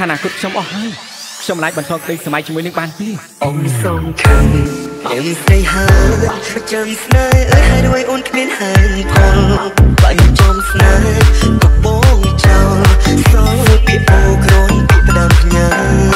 ថាណាគត់ខ្ញុំអស់ហើយខ្ញុំមិនអាចបន្តក្តីសម័យជាមួយនឹងបានទេអូនសូមខឹងខ្ញុំស្ដីហើយចាំស្នេហ៍អើយហើយរួយអូនគ្មានហានផលបាញ់ចំស្នេហ៍ក៏បងចោលស្រោចពីអូក្រនពីផ្ដាំផ្ញើ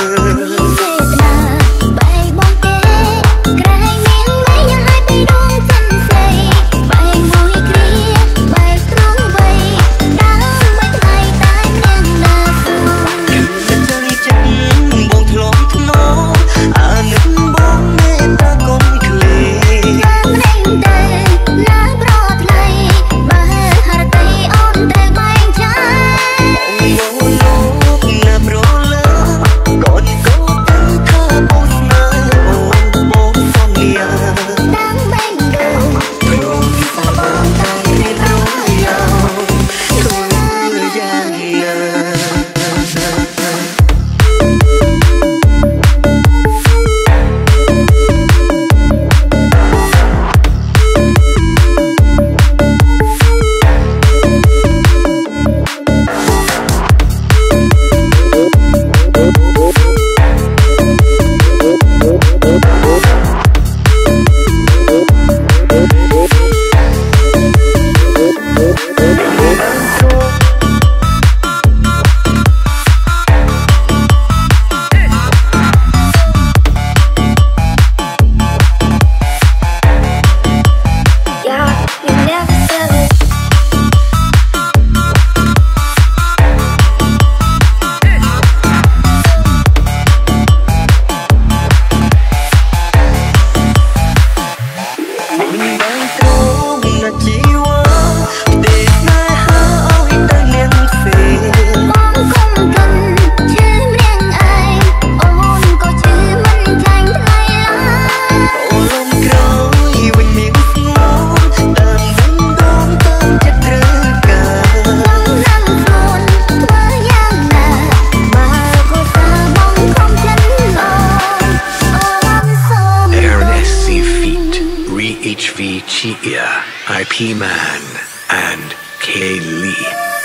HV Chia, IP Man and K Lee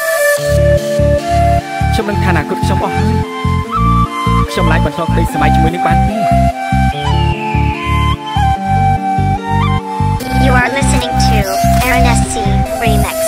ខ្ញុំនឹងថាណាគត់ខ្ញុំអស់ហើយខ្ញុំមិនអាចបន្តក្តីសម័យជាមួយនឹងបានទេ You are listening to Aaron SC Remix